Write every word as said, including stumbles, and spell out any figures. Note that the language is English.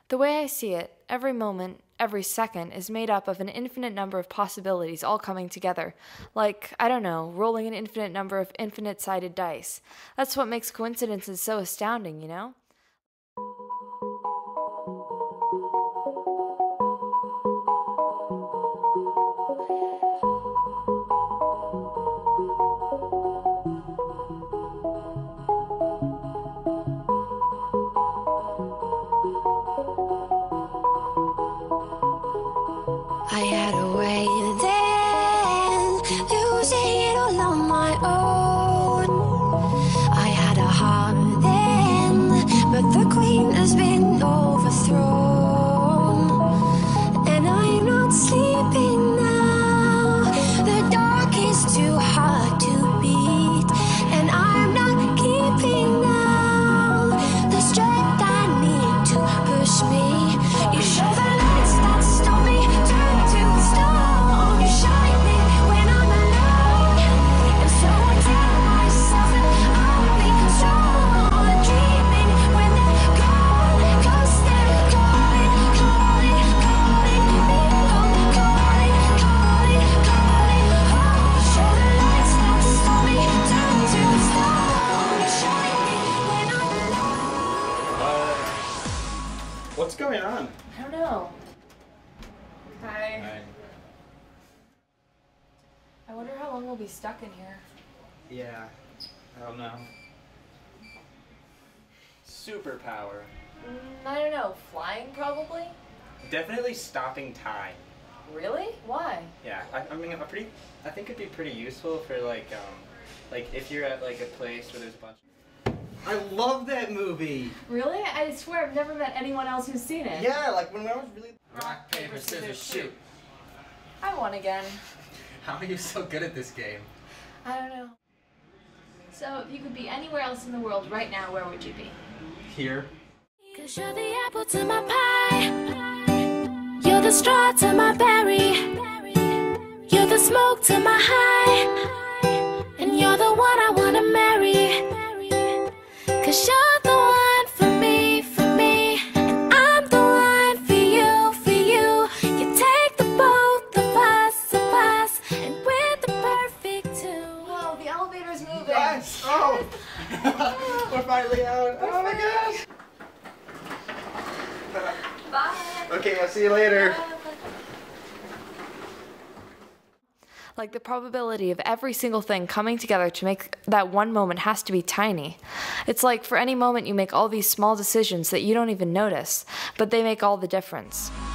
The way I see it, every moment, every second is made up of an infinite number of possibilities all coming together. Like, I don't know, rolling an infinite number of infinite-sided dice. That's what makes coincidences so astounding, you know? I had a way then, losing it all on my own. I had a heart then, but the queen has been overthrown. And I'm not sleeping now, the dark is too hard to beat. And I'm not keeping now the strength I need to push me. You show the lights that stop me, turn to stone. You shine me when I'm alone, and so I tell myself that I'll be strong. Dreaming when they're gone, 'cause they're calling, calling, calling me home, calling, calling, calling home. Show the lights that stop me, turn to stone. You shine me when I'm alone. Uh, what's going on? I don't know. Hi. Hi. I wonder how long we'll be stuck in here. Yeah, I don't know. Superpower. Mm, I don't know. Flying, probably? Definitely stopping time. Really? Why? Yeah, I, I mean, a pretty. I think it'd be pretty useful for like, um, like if you're at like a place where there's a bunch. I love that movie. Really? I swear I've never met anyone else who's seen it. Yeah, like when I was really. Rock, paper, scissors, shoot. I won again. How are you so good at this game? I don't know. So, if you could be anywhere else in the world right now, where would you be? Here. 'Cause you're the apple to my pie, you're the straw to my berry, you're the smoke to my high, and you're the one I wanna marry. 'Cause you're the one for me, for me, and I'm the one for you, for you. You take the both of us, of us, and we're the perfect two. Whoa, the elevator's moving. Yes! Oh! We're finally out. Oh my gosh! Bye. Okay, I'll see you later. Like, the probability of every single thing coming together to make that one moment has to be tiny. It's like for any moment you make all these small decisions that you don't even notice, but they make all the difference.